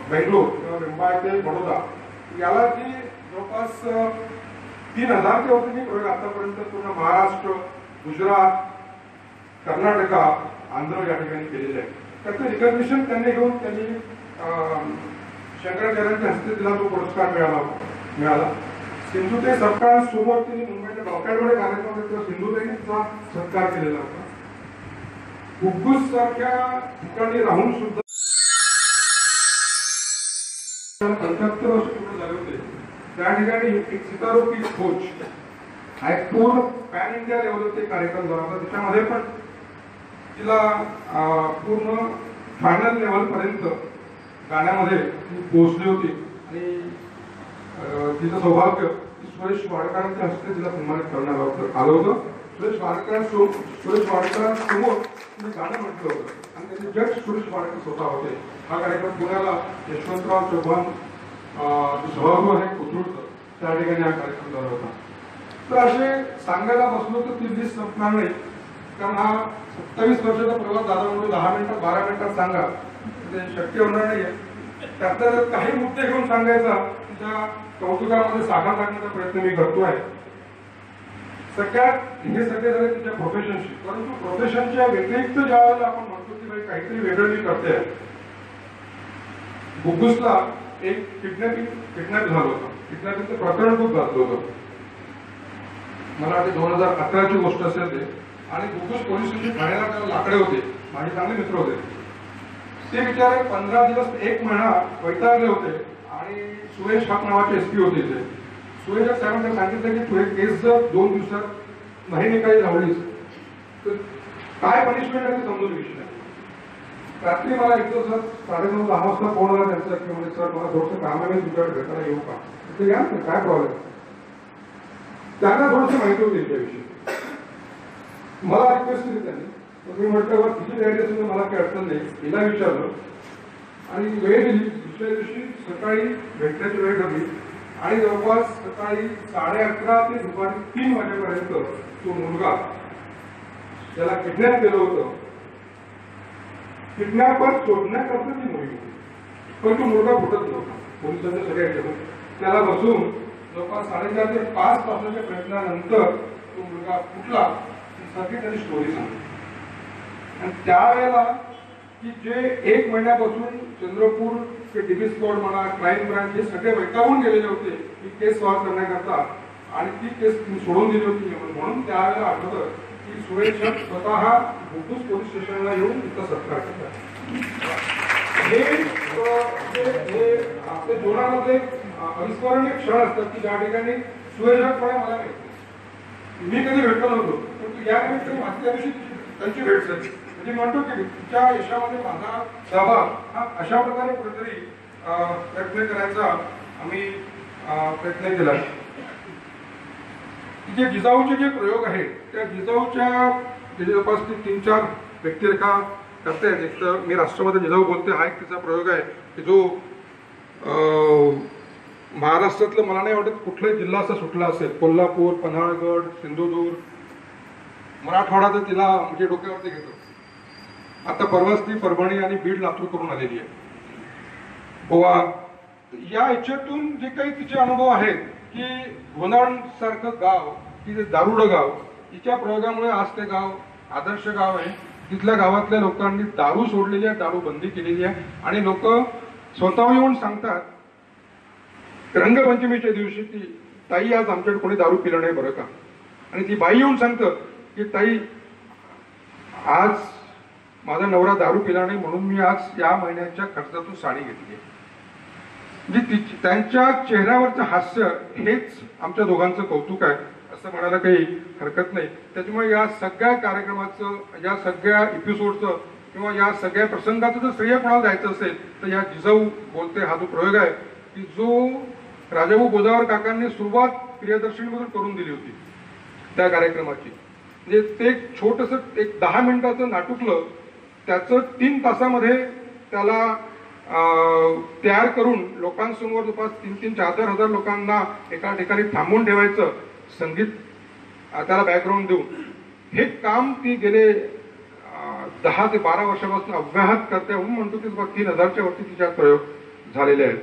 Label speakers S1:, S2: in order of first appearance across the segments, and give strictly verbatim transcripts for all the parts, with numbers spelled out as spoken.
S1: बेंगलोर किंवा मुंबई ते बडोदा याला जी जवळपास तीन हजार ते होते प्रयोग आतापर्यंत पूर्ण महाराष्ट्र, गुजरात, कर्नाटका, आंध्र या ठिकाणी केलेले आहे. त्याचं रिकॉग्निशन त्यांनी घेऊन त्यांनी शंकराचार्यांच्या हस्ते तिला तो पुरस्कार मिळाला मिळाला सिंधुताई सपकाळ सोबत तिने मुंबईच्या डॉक्टरकडे कार्यक्रम किंवा सिंधुताईने तिचा सत्कार केलेला होता. गुग्गुस सारख्या ठिकाणी राहून सुद्धा पंच्याहत्तर वर्ष पूर्ण झाले होते. त्या ठिकाणी एक सितारोपी खोज हा एक पूर्ण पॅन इंडिया लेवलचा कार्यक्रम झाला होता. त्याच्यामध्ये पण तिला पूर्ण फायनल लेवल पर्यंत गाण्यामध्ये ती पोहोचली होती आणि तिचं सौभाग्य सुरेश वाडकरांच्या हस्ते तिला सन्मानित करण्यात आलं होतं. सुरेश वाडकर सुरेश वाडकरांसमोर तिने गाणं म्हटलं होतं आणि त्याचे जज सुरेश वाडकर स्वतः होते. हा कार्यक्रम पुण्याला यशवंतराव चव्हाण सभागृह आहे कोथरूडचं, त्या ठिकाणी हा कार्यक्रम झाला होता. तर असे सांगायला बसलो तर ती लिस्ट संपणार नाही, कारण हा सत्तावीस वर्षाचा प्रवास दादा म्हणून दहा मिनिटात बारा मिनिटात सांगा ते शक्य होणार नाहीये. त्यातल्या काही मुद्दे घेऊन सांगायचा तुमच्या कौतुकामध्ये साकार करण्याचा प्रयत्न मी करतोय. सगळ्यात हे सगळे झाले तुमच्या प्रोफेशनशी, परंतु प्रोफेशनच्या व्यतिरिक्त ज्या वेळेला आपण म्हणतो की बाई काहीतरी वेगळं मी करते. गुग्गुसला एक किडनॅपिंग किडनॅप झालं होतं. किडनॅपिंगचं प्रकरण खूप गाजलं होतं. मला वाटते दोन हजार अकराची गोष्ट असेल ते. आणि गुग्गुस पोलीस स्टेशन ठाण्याला लाकडे होते, माझे चांगले मित्र होते. ते बिचारे पंधरा दिवस एक महिना वैतागले होते आणि सुरेश हाक नावाचे एसपी होते ते. सुरेश साहेबांना सांगितलं की तू एक केस जर दोन दिवसात नाही काही लावलीस तर काय पनिशमेंट आहे ते समजून घेशील. रात्री मला एक दिवस साडेनऊ दहा वाजता फोन आला त्यांचा की म्हणजे सर मला थोडंसं कामाने तुमच्याकडे भेटायला येऊ का. ते घ्या काय प्रॉब्लेम. त्यांना थोडंसं माहिती होती त्याविषयी. मला रिक्वेस्ट केली त्यांनी. मी म्हटलं बरं तिची तयारी असेल तर मला काही अडचण नाही. तिला विचारलं आणि वेळ दिली. दुसऱ्या दिवशी सकाळी भेटण्याची वेळ ठरली आणि जवळपास सकाळी साडे अकरा ते दुपारी तीन वाजेपर्यंत तो मुलगा त्याला किडनॅप केलं होतं. किडनॅपर शोधण्याकरता ती मोहीम होती, पण तो मुलगा फुटत नव्हता. पोलिसांच्या सगळ्या याच्यातून त्याला बसून जवळपास साडेचार ते पाच तासाच्या प्रयत्नानंतर तो मुलगा फुटला. सगळी त्यांनी स्टोरी सांगितली. आणि त्यावेळेला की जे एक महिन्यापासून चंद्रपूर ते डीबी स्क्वॉड म्हणा, क्राईम ब्रांच हे सगळे वैतागून गेलेले होते ही केस सॉल्व्ह करण्याकरता आणि ती केस सोडून दिली होती. म्हणून त्यावेळेला आठवतं की सुरेश स्वतः गुग्गुस पोलीस स्टेशनला येऊन तिथं सत्कार करतात. हे आपल्या जीवनामध्ये अविस्मरणीय क्षण असतात की ज्या ठिकाणी सुरेशपणे मला माहिती मी कधी भेटलो नव्हतो, परंतु या निमित्ताने माझ्या दिवशी त्यांची भेट झाली. म्हणजे म्हणतो की तुमच्या यशामध्ये माझा सहभाग हा अशा प्रकारे कुठेतरी प्रयत्न करायचा आम्ही प्रयत्न केला. जे जिजाऊचे जे प्रयोग आहेत त्या जिजाऊच्या जवळपास तीन चार व्यक्तिरेखा करते आहेत. एक तर मी राष्ट्रमध्ये जिजाऊ बोलते हा एक तिचा प्रयोग आहे की जो महाराष्ट्रातलं मला नाही वाटत कुठलाही जिल्हा असा सुटला असेल. कोल्हापूर, पन्हाळगड, सिंधुदुर्ग, मराठवाडा तर तिला म्हणजे डोक्यावरती घेतो. आता परवाच ती परभणी आणि बीड लातूर करून आलेली आहे. गोवा या याच्यातून जे काही तिचे अनुभव आहेत की घोनाड सारखं गाव की जे दारुड गाव तिच्या प्रयोगामुळे आज ते गाव आदर्श गाव आहे. तिथल्या गावातल्या लोकांनी दारू सोडलेली आहे, दारू बंदी केलेली आहे आणि लोक स्वतः येऊन सांगतात रंगपंचमीच्या दिवशी की ताई आज आमच्याकडे कोणी दारू पिलं नाही बरं का. आणि ती बाई येऊन सांगतं की ताई आज माझा नवरा दारू पिला नाही म्हणून मी आज या महिन्याच्या खर्चातून साडी घेतली. म्हणजे त्यांच्या चेहऱ्यावरचं हास्य हेच आमच्या दोघांचं कौतुक आहे असं म्हणायला काही हरकत नाही. त्याच्यामुळे या सगळ्या कार्यक्रमाचं, या सगळ्या एपिसोडचं किंवा या सगळ्या प्रसंगाचं जर श्रेय कोणाला द्यायचं असेल तर या जिजाऊ बोलते हा जो प्रयोग आहे की जो राजाभाऊ गोदावर काकांनी सुरुवात प्रियदर्शनीमधून करून दिली होती त्या कार्यक्रमाची. म्हणजे ते एक छोटंसं एक दहा मिनिटाचं नाटुकलं त्याचं तीन तासामध्ये त्याला तयार करून लोकांसमोर जवळपास तीन तीन चार चार हजार लोकांना एका ठिकाणी थांबवून ठेवायचं, संगीत त्याला बॅकग्राऊंड देऊन हे काम ती गेले दहा ते बारा वर्षापासून अव्याहत करते. म्हणून म्हणतो की तीन हजारच्या वरती तिच्या प्रयोग झालेले आहेत.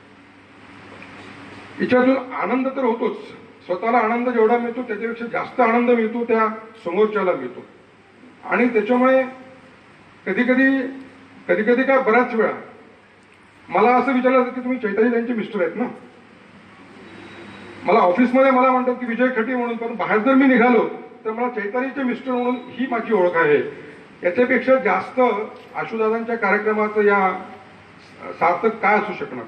S1: हिच्यातून आनंद तर होतोच, स्वतःला आनंद जेवढा मिळतो त्याच्यापेक्षा जास्त आनंद मिळतो त्या समोरच्याला मिळतो. आणि त्याच्यामुळे कधी कधी कधी कधी काय बऱ्याच वेळा मला असं विचारलं की तुम्ही चैताली त्यांचे मिस्टर आहेत ना. मला ऑफिसमध्ये मला म्हणतात की विजय खटे म्हणून, पण बाहेर जर मी निघालो तर मला चैतालीचे मिस्टर म्हणून ही माझी ओळख आहे. याच्यापेक्षा जास्त आशुदादांच्या कार्यक्रमाचं या सार्थक काय असू शकणार.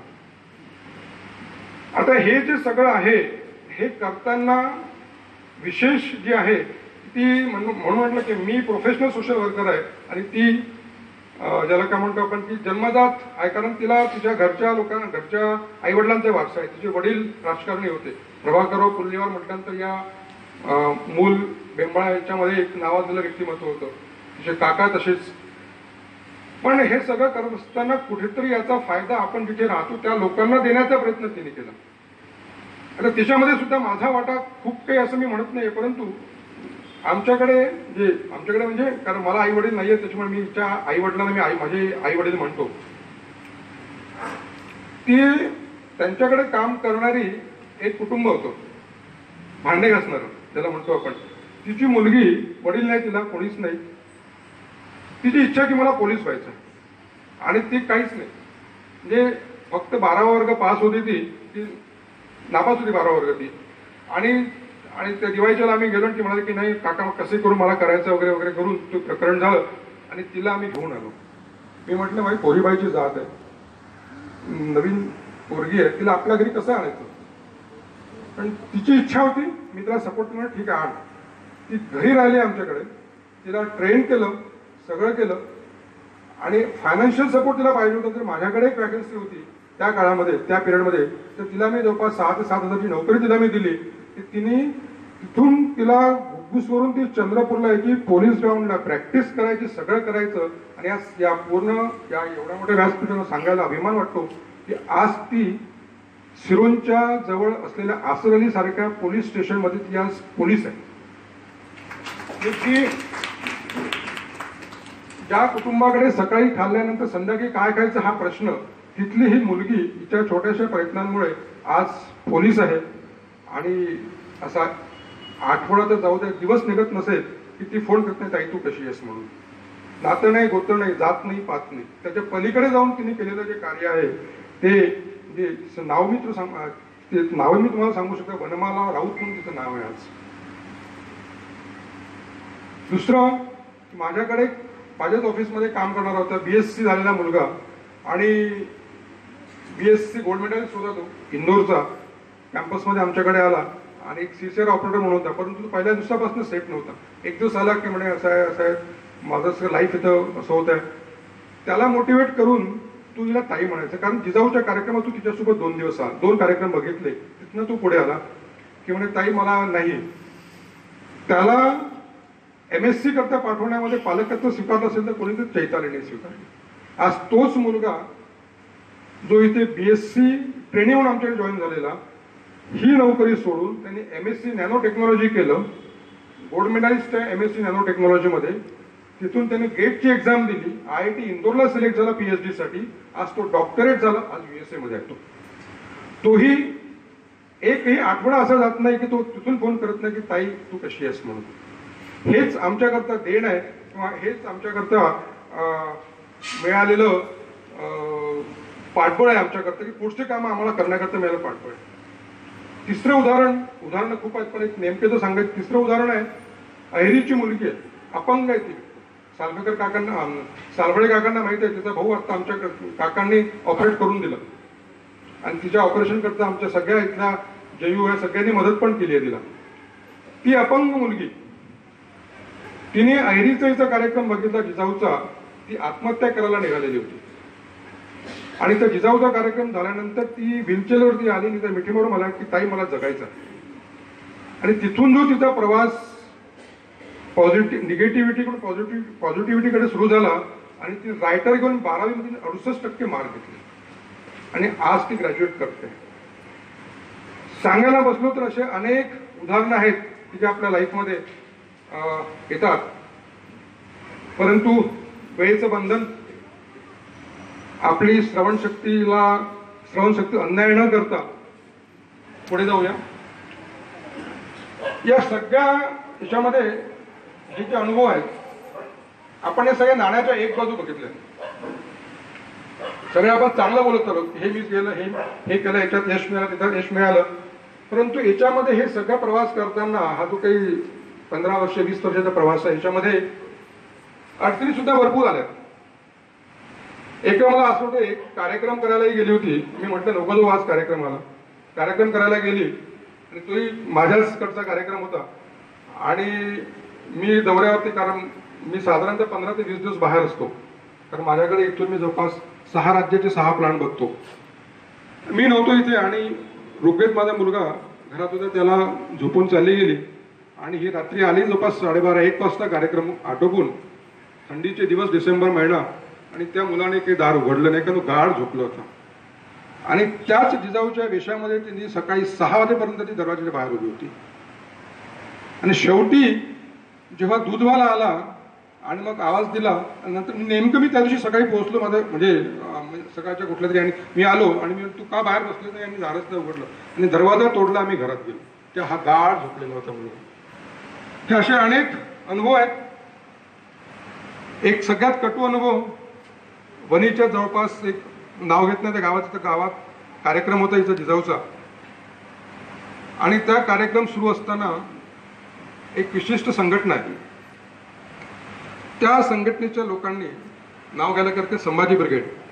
S1: आता हे जे सगळं आहे हे करताना विशेष जी आहे ती म्हणून म्हटलं की मी प्रोफेशनल सोशल वर्कर आहे आणि ती ज्याला काय म्हणतो आपण की जन्मजात आहे, कारण तिला तिच्या घरच्या लोकांना घरच्या आईवडिलांचा वारसा आहे. तिचे वडील राजकारणी होते. प्रभाकरराव पुल्लेवार म्हटल्यानंतर या मूल बेंबाळा याच्यामध्ये एक नावाजलेलं व्यक्तिमत्व होतं. तिचे काका तसेच. पण हे सगळं करत असताना कुठेतरी याचा फायदा आपण जिथे राहतो त्या लोकांना देण्याचा प्रयत्न तिने केला. आता त्याच्यामध्ये सुद्धा माझा वाटा खूप काही असं मी म्हणत नाही, परंतु आमच्याकडे जे आमच्याकडे म्हणजे कारण मला आई वडील नाहीये त्याच्यामुळे मी तिच्या आई वडिलांना मी आई माझे आई वडील म्हणतो. ती त्यांच्याकडे काम करणारी एक कुटुंब होतं, भांडे घासणार त्याला म्हणतो आपण. तिची मुलगी, वडील नाही तिला, कोणीच नाही. तिची इच्छा की मला पोलीस व्हायचं आणि ती काहीच नाही, म्हणजे फक्त बारावा वर्ग पास होती. ती ती नापास होती बारावा वर्ग ती. आणि आणि त्या दिवाळीच्याला आम्ही गेलो आणि ती म्हणाली की नाही काका कसे करून मला करायचं वगैरे वगैरे करून तो प्रकरण झालं आणि तिला आम्ही घेऊन आलो. मी म्हटलं भाई पोरीबाईची जात आहे, नवीन पोरगी आहे, तिला आपल्या घरी कसं आणायचं. पण तिची इच्छा होती, मी तिला सपोर्ट केला, ठीक आहे आण. ती घरी राहिली आमच्याकडे, तिला ट्रेन केलं, सगळं केलं. आणि फायनान्शियल सपोर्ट तिला पाहिजे होतं. तर माझ्याकडे एक वॅकन्सी होती त्या काळामध्ये त्या पिरियडमध्ये, तर तिला मी जवळपास सहा ते सात हजारची नोकरी तिला मी दिली. तिने तिथून तिला घुग्गुसवरून ती चंद्रपूरला यायची, पोलीस ग्राउंडला प्रॅक्टिस करायची, सगळं करायचं. आणि आज या पूर्ण या एवढ्या मोठ्या व्यासपीठाला सांगायला अभिमान वाटतो की आज ती सिरोंच्या जवळ असलेल्या आसरअली सारख्या पोलीस स्टेशनमध्ये ती आज पोलीस आहे. ती ज्या कुटुंबाकडे सकाळी खाल्ल्यानंतर संध्याकाळी काय खायचं हा प्रश्न, तिथली ही मुलगी हिच्या छोट्याशा प्रयत्नांमुळे आज पोलीस आहे. आणि असा आठवडा तर जाऊ दे, दिवस निघत नसेल की ती फोन करत नाही ताई तू कशी आहेस म्हणून. नातं नाही, गोत्र नाही, जात नाही, पात नाही, त्याच्या पलीकडे जाऊन तिने केलेलं जे कार्य आहे ते जे नाव मी तुला सांग ते नाव मी तुम्हाला सांगू शकतो. वनमाला राऊत म्हणून तिचं नाव आहे आज. दुसरं, माझ्याकडे माझ्याच ऑफिसमध्ये काम करणारा होता बीएससी झालेला मुलगा आणि बीएससी गोल्ड मेडल होता तो इंदोरचा. कॅम्पसमध्ये आमच्याकडे आला आणि एक सीसीआर ऑपरेटर म्हणून होता, परंतु तो पहिल्या दिवसापासून सेट नव्हता. एक दिवस आला की म्हणे असं आहे असं आहे माझं सगळं लाईफ इथं असं होत आहे. त्याला मोटिवेट करून तू तिला ताई म्हणायचं, कारण जिजाऊच्या कार्यक्रमात तू तिच्यासोबत दोन दिवस आला, दोन कार्यक्रम बघितले, तिथनं तू पुढे आला की म्हणे ताई मला नाही. त्याला एम एस सी करता पाठवण्यामध्ये पालकत्व स्वीकारलं असेल तर कोणीतरी चैतालीने स्वीकारले. आज तोच मुलगा जो इथे बीएससी ट्रेनिंग म्हणून आमच्याकडे जॉईन झालेला, ही नोकरी सोडून त्यांनी M S C nano technology केलं. गोल्ड मेडलिस्ट आहे एम एस सी नॅनो टेक्नॉलॉजीमध्ये. तिथून त्यांनी गेटची एक्झाम दिली, आय आय टी इंदोरला सिलेक्ट झाला पीएचडी साठी. आज तो डॉक्टरेट झाला, आज युएसए मध्ये आहे. तोही एकही आठवडा असा जात नाही की तो तिथून फोन करत नाही की ताई तू कशी आहेस म्हणून. हेच आमच्याकरता देण आहे किंवा हेच आमच्याकरता मिळालेलं पाठबळ आहे आमच्याकरता की पुढचे कामं आम्हाला करण्याकरता मिळालं पाठबळ आहे. तिसरं उदाहरण, उदाहरणं खूप आहेत पण एक नेमके तर सांगायचं. तिसरं उदाहरण आहे, अहिरीची मुलगी आहे, अपंग आहे ती. सालवेकर काकांना सालवडे काकांना माहिती आहे, तिचा भाऊ आता आमच्या काकांनी ऑपरेट करून दिलं आणि तिच्या ऑपरेशन करता आमच्या सगळ्या इथल्या जयू या सगळ्यांनी मदत पण केली आहे तिला. ती अपंग मुलगी, तिने अहिरीचा हिचा कार्यक्रम बघितला जिजाऊचा, ती आत्महत्या करायला निघालेली होती. आणि त्या जिजाऊचा कार्यक्रम झाल्यानंतर ती व्हीलचेअरवरती आली आणि त्या मिठीवर मला की ताई मला जगायचं. आणि तिथून जो तिचा प्रवास पॉझिटिव्ह निगेटिव्हिटीकडून पॉझिटिव्ह पॉझिटिव्हिटीकडे सुरू झाला आणि ती रायटर घेऊन बारावीमध्ये अडुसष्ट टक्के मार्क घेतले आणि आज ती ग्रॅज्युएट करते. सांगायला बसलो तर असे अनेक उदाहरणं आहेत की जे आपल्या लाईफमध्ये येतात, परंतु वेळेचं बंधन आपली श्रवणशक्तीला श्रवणशक्ती अन्याय न करता पुढे जाऊया. या सगळ्या याच्यामध्ये हे जे अनुभव आहेत आपण हे सगळे नाण्याच्या एक बाजू बघितले. सगळे आपण चांगलं बोलत आलो, हे मी केलं, हे हे केलं, याच्यात यश मिळालं, तिथं यश मिळालं. परंतु याच्यामध्ये हे सगळा प्रवास करताना हा जो काही पंधरा वर्ष वीस वर्षाचा प्रवास आहे याच्यामध्ये अडचणी सुद्धा भरपूर आल्या. एक मला असं होतं, एक कार्यक्रम करायलाही गेली होती. मी म्हटलं नको जो आज कार्यक्रमाला कार्यक्रम करायला गेली आणि तोही माझ्याचकडचा कार्यक्रम होता आणि मी दौऱ्यावरती, कारण मी साधारणतः पंधरा ते वीस दिवस बाहेर असतो, कारण माझ्याकडे इथून मी जवळपास सहा राज्याचे सहा प्लांट बघतो. मी नव्हतो इथे आणि ऋग्वेद माझा मुलगा घरात होता, त्याला झोपून चालली गेली आणि ही रात्री आली जवळपास साडेबारा एक वाजता कार्यक्रम आटोपून. थंडीचे दिवस, डिसेंबर महिना, आणि त्या मुलाने काही दार उघडलं नाही, कारण तो गाढ झोपला होता. आणि त्याच जिजाऊच्या वेशामध्ये त्यांनी सकाळी सहा वाजेपर्यंत ती दरवाजाच्या बाहेर उभी होती. आणि शेवटी जेव्हा दूधवाला आला आणि मग आवाज दिला, नंतर नेमकं मी त्या दिवशी सकाळी पोहोचलो, माझं म्हणजे सकाळच्या कुठल्या तरी, आणि मी आलो आणि मी तू का बाहेर बसले नाही, आणि दारच नाही उघडलं आणि दरवाजा तोडला, आम्ही घरात गेलो. त्या हा गाढ झोपलेला होता मुलगा. हे असे अनेक अनुभव आहेत. एक सगळ्यात कटू अनुभव, वणीच्या जवळपास एक नाव घेत नाही त्या गावात, त्या गावात कार्यक्रम होता इथं जिजाऊचा. आणि त्या कार्यक्रम सुरू असताना एक विशिष्ट संघटना आहे, त्या संघटनेच्या लोकांनी नाव घ्यायला करते संभाजी ब्रिगेड.